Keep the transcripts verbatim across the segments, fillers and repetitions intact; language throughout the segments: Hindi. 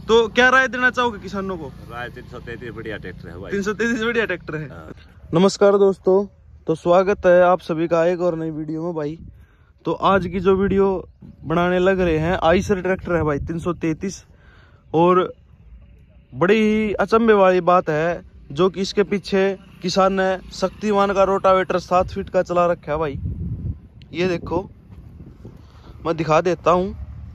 तो क्या राय देना चाहोगे किसानों को? राय तीन सौ तैतीस बढ़िया ट्रैक्टर है भाई। तीन सौ तैतीस बढ़िया ट्रैक्टर है। नमस्कार दोस्तों, तो स्वागत है आप सभी का एक और नई वीडियो में भाई। तो आज की जो वीडियो बनाने लग रहे हैं, आइसर ट्रैक्टर है भाई तीन सौ तैतीस। और बड़ी ही अचंभे वाली बात है जो कि इसके पीछे किसान ने शक्तिमान का रोटावेटर सात फीट का चला रखा है भाई। ये देखो, मैं दिखा देता हूँ।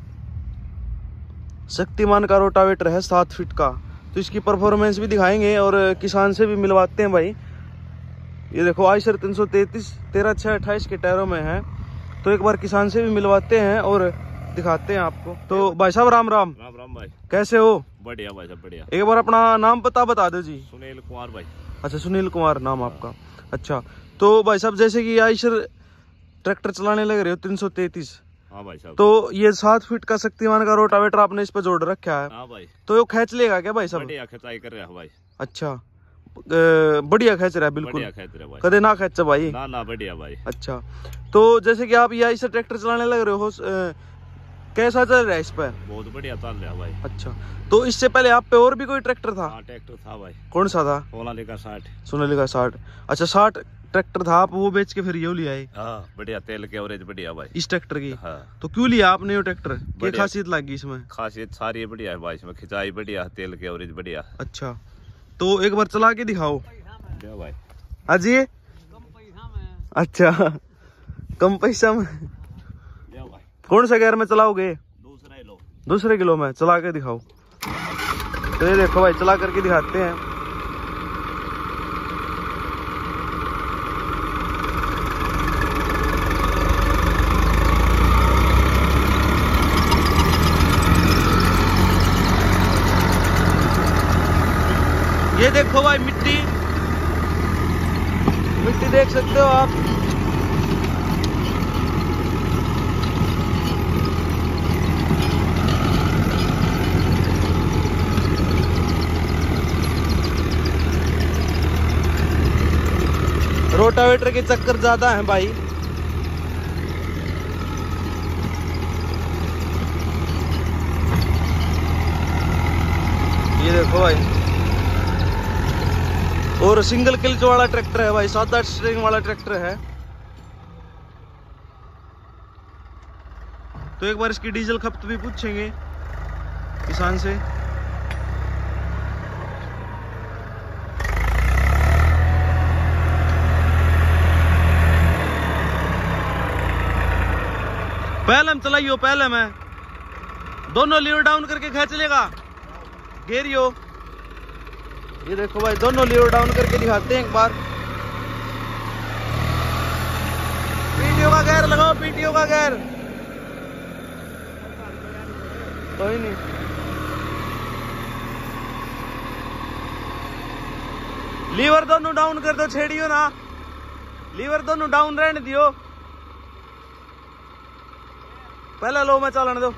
शक्तिमान का रोटावेटर है सात फीट का। तो इसकी परफॉर्मेंस भी दिखाएंगे और किसान से भी मिलवाते हैं भाई। ये देखो, आइसर तीन सौ तैतीस तेरह छः अट्ठाईस के टायरों में है। तो एक बार किसान से भी मिलवाते हैं और दिखाते हैं आपको। तो भाई साहब राम राम। राम राम भाई, कैसे हो? बढ़िया भाई साहब बढ़िया। एक बार अपना नाम पता बता दो जी। सुनील कुमार भाई। अच्छा, सुनील कुमार नाम आपका। अच्छा, तो भाई साहब जैसे कि आइसर ट्रैक्टर चलाने लग रहे हो तीन सौ तैतीस, हाँ भाई साहब। तो ये सात फीट का शक्तिमान का रोटावेटर आपने इस पे जोड़ रखा है। हाँ भाई। तो ये खींच लेगा क्या भाई साहब? बढ़िया खिंचाई कर रहा है भाई। अच्छा, अ, बढ़िया खींच रहा है बिल्कुल। बढ़िया खींच रहा है भाई। कदे ना खींचा भाई। ना ना बढ़िया भाई। अच्छा, तो जैसे कि आप ये आइसर ट्रैक्टर चलाने लग रहे हो, अ, कैसा चल रहा है इस पे? बहुत बढ़िया चल रहा है भाई। अच्छा, तो इससे पहले आप पे और भी कोई ट्रैक्टर था? हाँ ट्रैक्टर था भाई। कौन सा था? सोनालिका साठ। सोनालिका साठ। अच्छा, साठ ट्रैक्टर था, आप वो बेच के फिर ये लिया है? हाँ बढ़िया, तेल के एवरेज बढ़िया भाई इस ट्रैक्टर की। हाँ। तो क्यों लिया आपने ये ट्रैक्टर? क्या खासियत लगी इसमें? खासियत सारी बढ़िया है भाई, इसमें खिंचाई बढ़िया, तेल के एवरेज बढ़िया। अच्छा, तो एक बार चला के दिखाओ भाई। हाँ जी। अच्छा, कम पैसा में। कौन सा गियर में चलाओगे? दूसरा लो। दूसरे किलो में चला के दिखाओ। तो ये देखो भाई, चला करके दिखाते हैं। ये देखो भाई, मिट्टी मिट्टी देख सकते हो आप। रोटावेटर के चक्कर ज्यादा हैं भाई। ये देखो भाई, और सिंगल क्लच वाला ट्रैक्टर है भाई, सात आठ स्ट्रिंग वाला ट्रैक्टर है। तो एक बार इसकी डीजल खपत भी पूछेंगे किसान से। पहले हम चलाइयो, पहले मैं दोनों लीवर डाउन करके खींच लेगा गेरियो। ये देखो भाई, दोनों लीवर डाउन करके दिखाते हैं एक बार। पीटीओ का गेयर लगाओ, पीटीओ का गेयर। कोई नहीं, लीवर दोनों डाउन कर दो, छेड़ियो ना। लीवर दोनों डाउन रहने दियो, पहले लो में चलाने दो।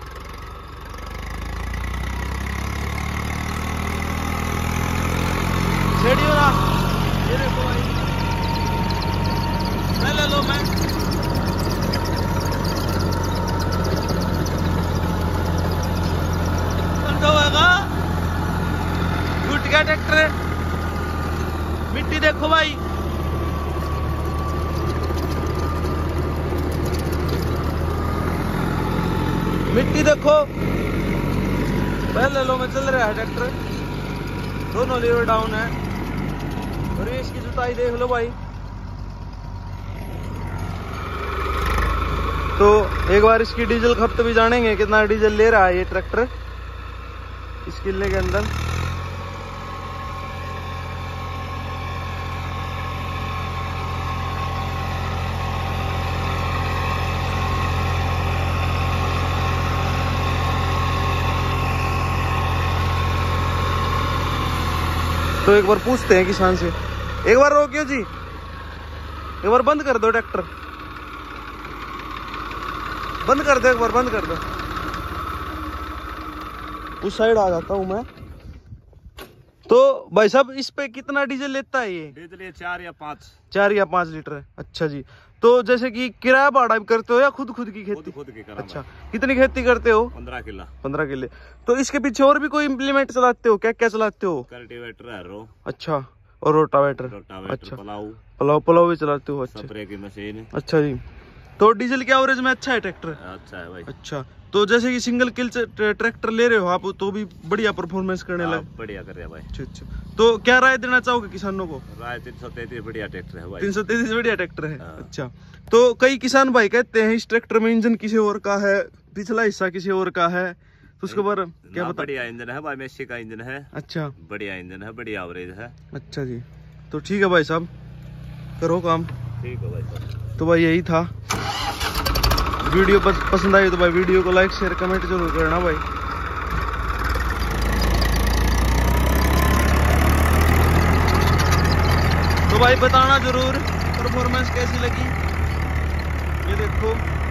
छेड़ियो ना। ये देखो भाई, पहले लो में। टूट गया ट्रैक्टर। मिट्टी देखो भाई, मिट्टी देखो। पहले लो में चल रहा है ट्रैक्टर, दोनों लीवर डाउन है। और ये इसकी जुताई देख लो भाई। तो एक बार इसकी डीजल खपत भी जानेंगे, कितना डीजल ले रहा है ये ट्रैक्टर इस किले के अंदर। तो एक बार पूछते हैं किसान से। एक बार रोकियो जी, एक बार बंद कर दो ट्रैक्टर, बंद कर दो, एक बार बंद कर दो। उस साइड आ जाता हूं मैं। तो भाई साहब इस पे कितना डीजल लेता है ये? डीजल ये चार या पाँच चार या पाँच लीटर है। अच्छा जी। तो जैसे कि किराया भाड़ा भी करते हो या खुद खुद की खेती? खुद खुद की अच्छा, कितनी खेती करते हो? पंद्रह किला पंद्रह किले। तो इसके पीछे और भी कोई इम्प्लीमेंट चलाते हो? क्या क्या चलाते हो? कल्टीवेटर है रो। अच्छा, और रोटावेटर। रोटावेटर, अच्छा, पलाऊ पलाव पलाव भी चलाते हो। अच्छा, स्प्रे की मशीन। अच्छा जी। तो डीजल के एवरेज में अच्छा है ट्रैक्टर? अच्छा है भाई। अच्छा, तो जैसे कि सिंगल किल ट्रैक्टर ले रहे हो आप तो भी बढ़िया परफॉर्मेंस करने लगे? बढ़िया कर रहे भाई। अच्छा अच्छा। तो क्या राय देना चाहोगे किसानों को? राय तीन सौ तैतीस बढ़िया ट्रैक्टर है भाई। तीन सौ तैतीस बढ़िया ट्रैक्टर है। अच्छा, तो कई किसान भाई कहते हैं इस ट्रैक्टर में इंजन किसी और का है, पिछला हिस्सा किसी और का है, तो उसके बारे में क्या बता? बढ़िया इंजन है भाई, मेसी का इंजन है। अच्छा, बढ़िया इंजन है, बढ़िया एवरेज है। अच्छा जी। तो ठीक है भाई साहब, करो काम। ठीक है भाई साहब। तो भाई यही था, वीडियो पसंद आई तो भाई वीडियो को लाइक शेयर कमेंट जरूर करना भाई। तो भाई बताना जरूर परफॉर्मेंस कैसी लगी। ये देखो